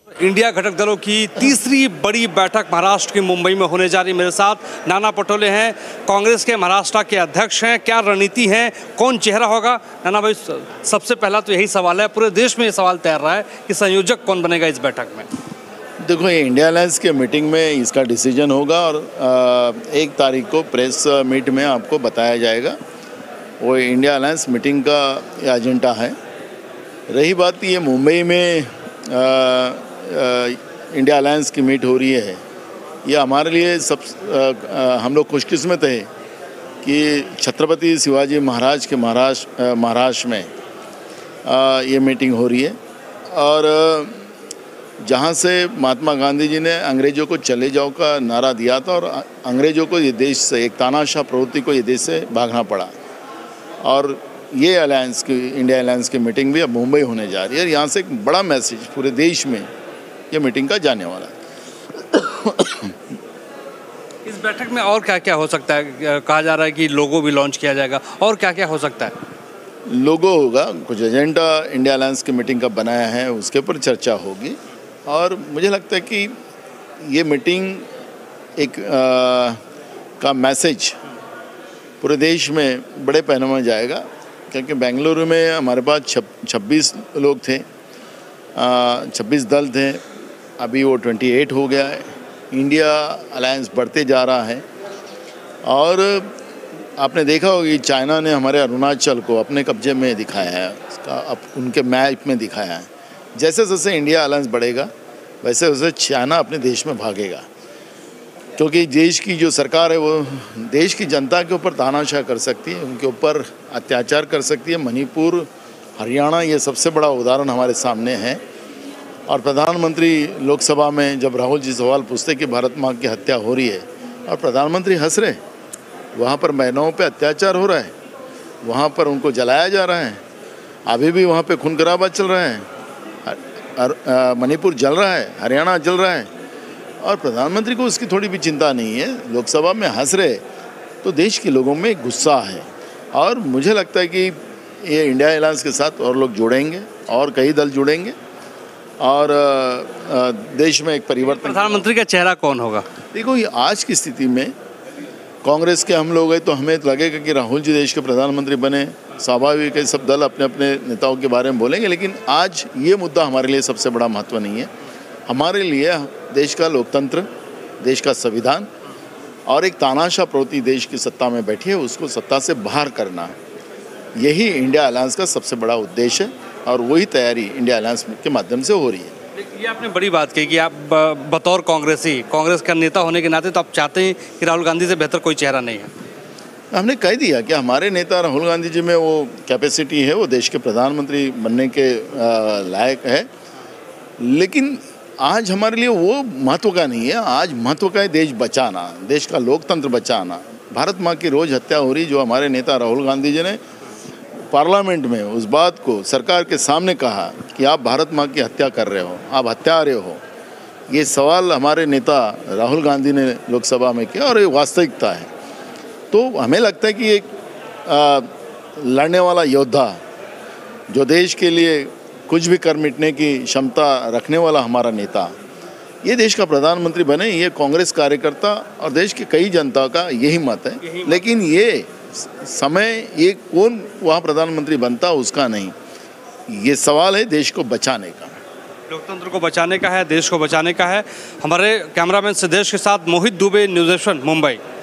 India घटक दलों की तीसरी बड़ी बैठक महाराष्ट्र के मुंबई में होने जा रही। मेरे साथ नाना पटोले हैं, कांग्रेस के महाराष्ट्र के अध्यक्ष हैं। क्या रणनीति है, कौन चेहरा होगा? नाना भाई, सबसे पहला तो यही सवाल है, पूरे देश में ये सवाल तैर रहा है कि संयोजक कौन बनेगा इस बैठक में? देखो, ये इंडिया अलायंस के मीटिंग में इसका डिसीजन होगा और 1 तारीख को प्रेस मीट में आपको बताया जाएगा। वो इंडिया अलायंस मीटिंग का एजेंडा है। रही बात ये मुंबई में इंडिया अलायंस की मीट हो रही है, ये हमारे लिए हम लोग खुशकिस्मत है कि छत्रपति शिवाजी महाराज के महाराष्ट्र में ये मीटिंग हो रही है। और जहाँ से महात्मा गांधी जी ने अंग्रेज़ों को चले जाओ का नारा दिया था और अंग्रेज़ों को ये देश से, एक तानाशाह प्रवृत्ति को ये देश से भागना पड़ा। और ये अलायंस की, इंडिया अलायंस की मीटिंग भी अब मुंबई होने जा रही है। यहाँ से एक बड़ा मैसेज पूरे देश में ये मीटिंग का जाने वाला है। इस बैठक में और क्या क्या हो सकता है? कहा जा रहा है कि लोगो भी लॉन्च किया जाएगा, और क्या क्या हो सकता है? लोगो होगा, कुछ एजेंडा इंडिया अलायंस की मीटिंग का बनाया है, उसके ऊपर चर्चा होगी। और मुझे लगता है कि ये मीटिंग एक का मैसेज पूरे देश में बड़े पैमाने में जाएगा, क्योंकि बेंगलुरु में हमारे पास 26 लोग थे, 26 दल थे, अभी वो 28 हो गया है। इंडिया अलायंस बढ़ते जा रहा है। और आपने देखा होगा कि चाइना ने हमारे अरुणाचल को अपने कब्जे में दिखाया है, उसका उनके मैप में दिखाया है। जैसे जैसे इंडिया अलायंस बढ़ेगा वैसे वैसे चाइना अपने देश में भागेगा, क्योंकि देश की जो सरकार है वो देश की जनता के ऊपर तानाशाह कर सकती है, उनके ऊपर अत्याचार कर सकती है। मणिपुर, हरियाणा, ये सबसे बड़ा उदाहरण हमारे सामने है। और प्रधानमंत्री लोकसभा में जब राहुल जी सवाल पूछते कि भारत माँ की हत्या हो रही है और प्रधानमंत्री हंस रहे, वहाँ पर महिलाओं पे अत्याचार हो रहा है, वहाँ पर उनको जलाया जा रहा है, अभी भी वहाँ पे खून खराबा चल रहा है, मणिपुर जल रहा है, हरियाणा जल रहा है, और प्रधानमंत्री को उसकी थोड़ी भी चिंता नहीं है। लोकसभा में हंस रहे, तो देश के लोगों में गुस्सा है। और मुझे लगता है कि ये इंडिया अलायंस के साथ और लोग जुड़ेंगे और कई दल जुड़ेंगे और देश में एक परिवर्तन। प्रधानमंत्री का चेहरा कौन होगा? देखो, ये आज की स्थिति में कांग्रेस के हम लोग हैं तो हमें लगेगा कि राहुल जी देश के प्रधानमंत्री बने। स्वाभाविक है, सब दल अपने अपने नेताओं के बारे में बोलेंगे, लेकिन आज ये मुद्दा हमारे लिए सबसे बड़ा महत्व नहीं है। हमारे लिए देश का लोकतंत्र, देश का संविधान और एक तानाशाह प्रवृत्ति देश की सत्ता में बैठी है, उसको सत्ता से बाहर करना, यही इंडिया अलायंस का सबसे बड़ा उद्देश्य है। और वही तैयारी इंडिया अलायंस के माध्यम से हो रही है। ये आपने बड़ी बात कही कि आप बतौर कांग्रेसी, कांग्रेस का नेता होने के नाते तो आप चाहते हैं कि राहुल गांधी से बेहतर कोई चेहरा नहीं है। हमने कह दिया कि हमारे नेता राहुल गांधी जी में वो कैपेसिटी है, वो देश के प्रधानमंत्री बनने के लायक है। लेकिन आज हमारे लिए वो महत्व का नहीं है। आज महत्व का है देश बचाना, देश का लोकतंत्र बचाना। भारत माँ की रोज़ हत्या हो रही, जो हमारे नेता राहुल गांधी जी ने पार्लियामेंट में उस बात को सरकार के सामने कहा कि आप भारत माँ की हत्या कर रहे हो, आप हत्यारे हो। ये सवाल हमारे नेता राहुल गांधी ने लोकसभा में किया और ये वास्तविकता है। तो हमें लगता है कि एक लड़ने वाला योद्धा, जो देश के लिए कुछ भी कर मिटने की क्षमता रखने वाला हमारा नेता, ये देश का प्रधानमंत्री बने, ये कांग्रेस कार्यकर्ता और देश की कई जनता का यही मत है। लेकिन ये समय, ये कौन वहाँ प्रधानमंत्री बनता उसका नहीं, ये सवाल है देश को बचाने का, लोकतंत्र को बचाने का है, देश को बचाने का है। हमारे कैमरामैन सिद्धेश के साथ मोहित दुबे, न्यूज़ 18 मुंबई।